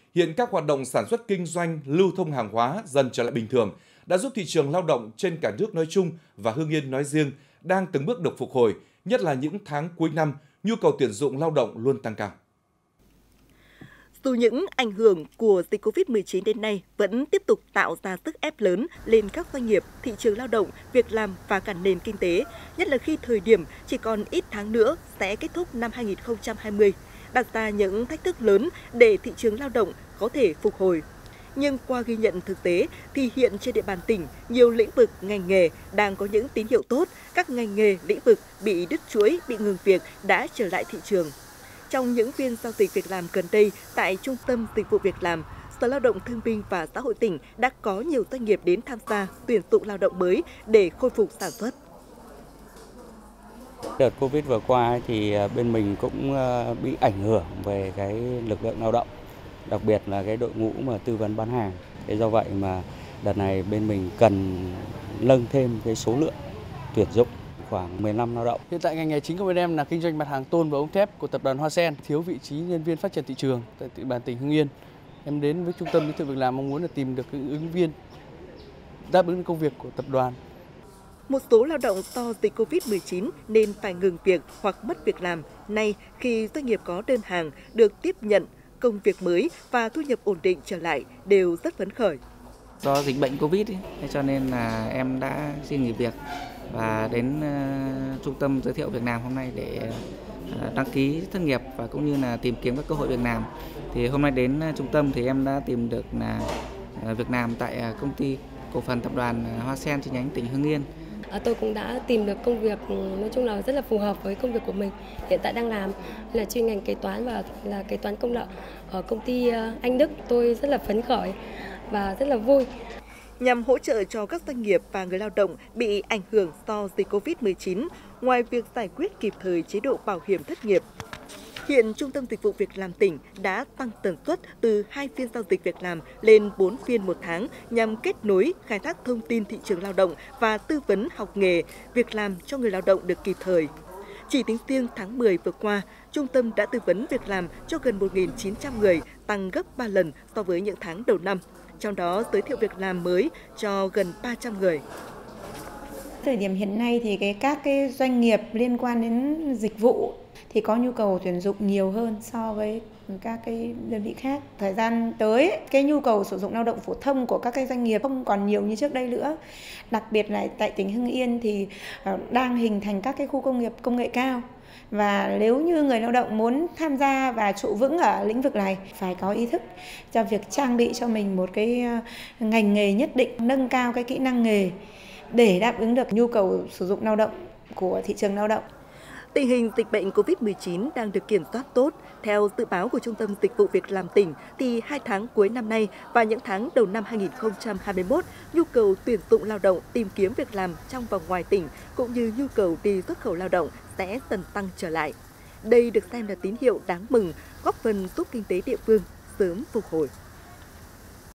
Hiện các hoạt động sản xuất kinh doanh, lưu thông hàng hóa dần trở lại bình thường, đã giúp thị trường lao động trên cả nước nói chung và Hưng Yên nói riêng đang từng bước được phục hồi, nhất là những tháng cuối năm, nhu cầu tuyển dụng lao động luôn tăng cao. Dù những ảnh hưởng của dịch COVID-19 đến nay vẫn tiếp tục tạo ra sức ép lớn lên các doanh nghiệp, thị trường lao động, việc làm và cả nền kinh tế, nhất là khi thời điểm chỉ còn ít tháng nữa sẽ kết thúc năm 2020, đặt ra những thách thức lớn để thị trường lao động có thể phục hồi. Nhưng qua ghi nhận thực tế thì hiện trên địa bàn tỉnh, nhiều lĩnh vực ngành nghề đang có những tín hiệu tốt, các ngành nghề lĩnh vực bị đứt chuỗi, bị ngừng việc đã trở lại thị trường. Trong những phiên giao dịch việc làm gần đây tại Trung tâm Dịch vụ Việc làm, Sở Lao động Thương binh và Xã hội tỉnh đã có nhiều doanh nghiệp đến tham gia tuyển dụng lao động mới để khôi phục sản xuất. Đợt Covid vừa qua thì bên mình cũng bị ảnh hưởng về cái lực lượng lao động, đặc biệt là cái đội ngũ mà tư vấn bán hàng. Thế do vậy mà đợt này bên mình cần nâng thêm cái số lượng tuyển dụng khoảng 15 lao động. Hiện tại ngành nghề chính của bên em là kinh doanh mặt hàng tôn và ống thép của tập đoàn Hoa Sen, thiếu vị trí nhân viên phát triển thị trường tại địa bàn tỉnh Hưng Yên. Em đến với trung tâm giới thiệu việc làm mong muốn là tìm được những ứng viên đáp ứng công việc của tập đoàn. Một số lao động do dịch Covid-19 nên phải ngừng việc hoặc mất việc làm. Nay, khi doanh nghiệp có đơn hàng được tiếp nhận, công việc mới và thu nhập ổn định trở lại đều rất phấn khởi. Do dịch bệnh Covid cho nên là em đã xin nghỉ việc và đến trung tâm giới thiệu việc làm hôm nay để đăng ký thất nghiệp và cũng như là tìm kiếm các cơ hội việc làm. Thì hôm nay đến trung tâm thì em đã tìm được là việc làm tại công ty cổ phần tập đoàn Hoa Sen chi nhánh tỉnh Hưng Yên. Tôi cũng đã tìm được công việc nói chung là rất là phù hợp với công việc của mình. Hiện tại đang làm là chuyên ngành kế toán và là kế toán công nợ ở công ty Anh Đức. Tôi rất là phấn khởi và rất là vui. Nhằm hỗ trợ cho các doanh nghiệp và người lao động bị ảnh hưởng do dịch Covid-19, ngoài việc giải quyết kịp thời chế độ bảo hiểm thất nghiệp, hiện Trung tâm Dịch vụ Việc làm tỉnh đã tăng tần suất từ 2 phiên giao dịch việc làm lên 4 phiên một tháng nhằm kết nối, khai thác thông tin thị trường lao động và tư vấn học nghề, việc làm cho người lao động được kịp thời. Chỉ tính riêng tháng 10 vừa qua, trung tâm đã tư vấn việc làm cho gần 1.900 người, tăng gấp 3 lần so với những tháng đầu năm. Trong đó giới thiệu việc làm mới cho gần 300 người. Thời điểm hiện nay thì các cái doanh nghiệp liên quan đến dịch vụ thì có nhu cầu tuyển dụng nhiều hơn so với các cái đơn vị khác. Thời gian tới, cái nhu cầu sử dụng lao động phổ thông của các cái doanh nghiệp không còn nhiều như trước đây nữa. Đặc biệt là tại tỉnh Hưng Yên thì đang hình thành các cái khu công nghiệp công nghệ cao. Và nếu như người lao động muốn tham gia và trụ vững ở lĩnh vực này, phải có ý thức cho việc trang bị cho mình một cái ngành nghề nhất định, nâng cao cái kỹ năng nghề để đáp ứng được nhu cầu sử dụng lao động của thị trường lao động. Tình hình dịch bệnh COVID-19 đang được kiểm soát tốt. Theo dự báo của Trung tâm Dịch vụ Việc làm tỉnh, thì 2 tháng cuối năm nay và những tháng đầu năm 2021, nhu cầu tuyển dụng lao động tìm kiếm việc làm trong và ngoài tỉnh cũng như nhu cầu đi xuất khẩu lao động sẽ dần tăng trở lại. Đây được xem là tín hiệu đáng mừng, góp phần giúp kinh tế địa phương sớm phục hồi.